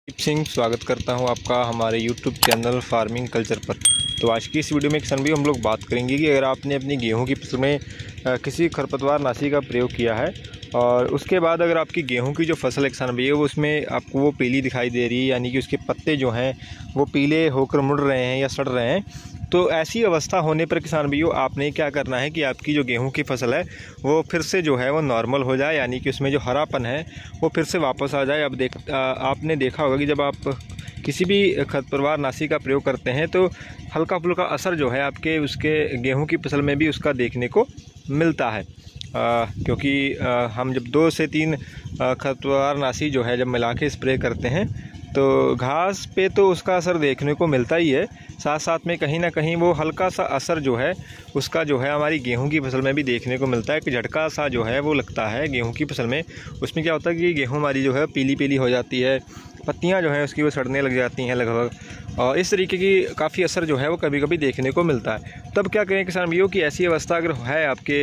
सिंह स्वागत करता हूं आपका हमारे YouTube चैनल फार्मिंग कल्चर पर। तो आज की इस वीडियो में किसान भाई हम लोग बात करेंगे कि अगर आपने अपनी गेहूं की फसल में किसी खरपतवार नाशी का प्रयोग किया है और उसके बाद अगर आपकी गेहूं की जो फसल है किसान भाई वो उसमें आपको वो पीली दिखाई दे रही है, यानी कि उसके पत्ते जो हैं वो पीले होकर मुड़ रहे हैं या सड़ रहे हैं, तो ऐसी अवस्था होने पर किसान भाइयों आपने क्या करना है कि आपकी जो गेहूं की फसल है वो फिर से जो है वो नॉर्मल हो जाए, यानी कि उसमें जो हरापन है वो फिर से वापस आ जाए। अब आपने देखा होगा कि जब आप किसी भी खरपतवार नाशी का प्रयोग करते हैं तो हल्का फुल्का असर जो है आपके उसके गेहूं की फसल में भी उसका देखने को मिलता है, क्योंकि हम जब 2 से 3 खरपतवार नाशी जो है जब मिला के स्प्रे करते हैं तो घास पे तो उसका असर देखने को मिलता ही है, साथ साथ में कहीं ना कहीं वो हल्का सा असर जो है उसका जो है हमारी गेहूं की फसल में भी देखने को मिलता है कि झटका सा जो है वो लगता है गेहूं की फसल में। उसमें क्या होता है कि गेहूं हमारी जो है पीली पीली हो जाती है, पत्तियां जो हैं उसकी वो सड़ने लग जाती हैं लगभग, और इस तरीके की काफ़ी असर जो है वो कभी कभी देखने को मिलता है। तब क्या करें किसान भाइयों की ऐसी अवस्था अगर है आपके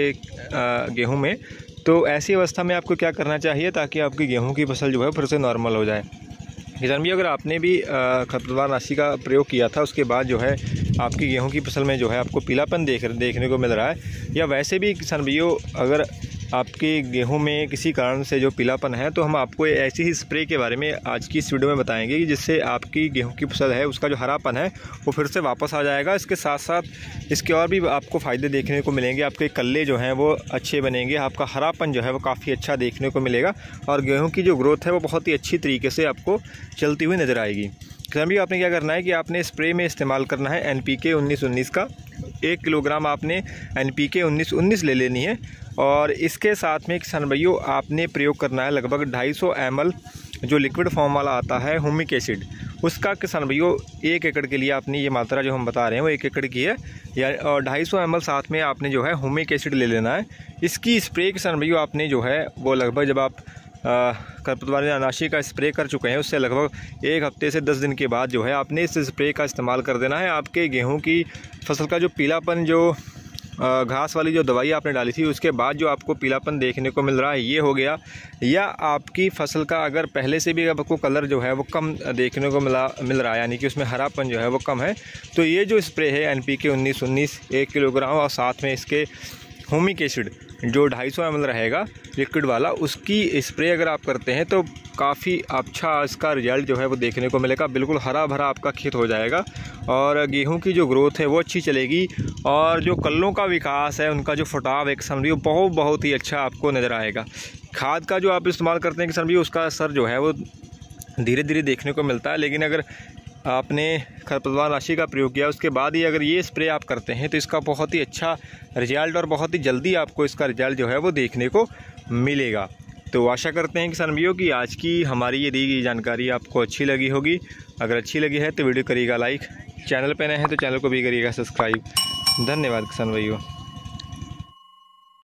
गेहूँ में, तो ऐसी अवस्था में आपको क्या करना चाहिए ताकि आपकी गेहूँ की फसल जो है फिर से नॉर्मल हो जाए। किसान भाई अगर आपने भी खरपतवार नाशी का प्रयोग किया था उसके बाद जो है आपकी गेहूं की फसल में जो है आपको पीलापन देखने को मिल रहा है, या वैसे भी किसान भाइयों अगर आपके गेहूं में किसी कारण से जो पीलापन है, तो हम आपको ऐसी ही स्प्रे के बारे में आज की इस वीडियो में बताएंगे कि जिससे आपकी गेहूं की फसल है उसका जो हरापन है वो फिर से वापस आ जाएगा। इसके साथ साथ इसके और भी आपको फ़ायदे देखने को मिलेंगे, आपके कल्ले जो हैं वो अच्छे बनेंगे, आपका हरापन जो है वो काफ़ी अच्छा देखने को मिलेगा और गेहूँ की जो ग्रोथ है वो बहुत ही अच्छी तरीके से आपको चलती हुई नज़र आएगी। किसान भाई आपने क्या करना है कि आपने स्प्रे में इस्तेमाल करना है NPK 19-19 का 1 किलोग्राम आपने NPK 19-19 ले लेनी है, और इसके साथ में किसान भाइयों आपने प्रयोग करना है लगभग 250 ml जो लिक्विड फॉर्म वाला आता है हुमिक एसिड, उसका किसान भाइयों 1 एकड़ के लिए आपने ये मात्रा जो हम बता रहे हैं वो 1 एकड़ की है, या और 250 ml साथ में आपने जो है हुमिक एसिड ले लेना है। इसकी स्प्रे किसान भाइयों आपने जो है वो लगभग जब आप खरपतवार नाशी का स्प्रे कर चुके हैं उससे लगभग 1 हफ्ते से 10 दिन के बाद जो है आपने इस स्प्रे का इस्तेमाल कर देना है। आपके गेहूं की फसल का जो पीलापन, जो घास वाली जो दवाई आपने डाली थी उसके बाद जो आपको पीलापन देखने को मिल रहा है ये हो गया, या आपकी फसल का अगर पहले से भी आपको कलर जो है वो कम देखने को मिल रहा है, यानी कि उसमें हरापन जो है वो कम है, तो ये जो स्प्रे है NPK 19-19 1 किलोग्राम और साथ में इसके हुमिक एसिड जो 250 ml रहेगा लिक्विड वाला, उसकी स्प्रे अगर आप करते हैं तो काफ़ी अच्छा इसका रिजल्ट जो है वो देखने को मिलेगा। बिल्कुल हरा भरा आपका खेत हो जाएगा और गेहूं की जो ग्रोथ है वो अच्छी चलेगी, और जो कल्लों का विकास है उनका जो फुटाव है किसान भाई बहुत ही अच्छा आपको नज़र आएगा। खाद का जो आप इस्तेमाल करते हैं किसान भाई उसका असर जो है वो धीरे धीरे देखने को मिलता है, लेकिन अगर आपने खरपतवार नाशी का प्रयोग किया उसके बाद ही अगर ये स्प्रे आप करते हैं तो इसका बहुत ही अच्छा रिजल्ट और बहुत ही जल्दी आपको इसका रिजल्ट जो है वो देखने को मिलेगा। तो आशा करते हैं किसान भाइयों कि आज की हमारी ये दी गई जानकारी आपको अच्छी लगी होगी। अगर अच्छी लगी है तो वीडियो करिएगा लाइक, चैनल पर नए हैं तो चैनल को भी करिएगा सब्सक्राइब। धन्यवाद किसान भाइयों।